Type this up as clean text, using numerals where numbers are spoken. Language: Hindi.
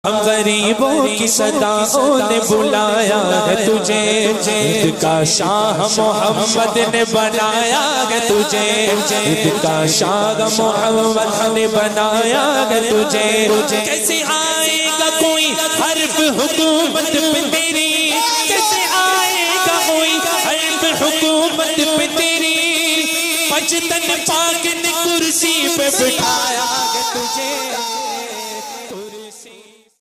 हम गरीबों की सदाओं ने बुलाया है तुझे, ईद का शाह मोहम्मद ने बनाया है तुझे, ईद का शाह मोहम्मद ने बनाया है तुझे। कैसे आएगा कोई हर्फ हुकूमत पे तेरी, कैसे आएगा कोई हर्फ हुकूमत पे तेरी, पचतन पाक ने कुर्सी पे बिठाया है तुझे।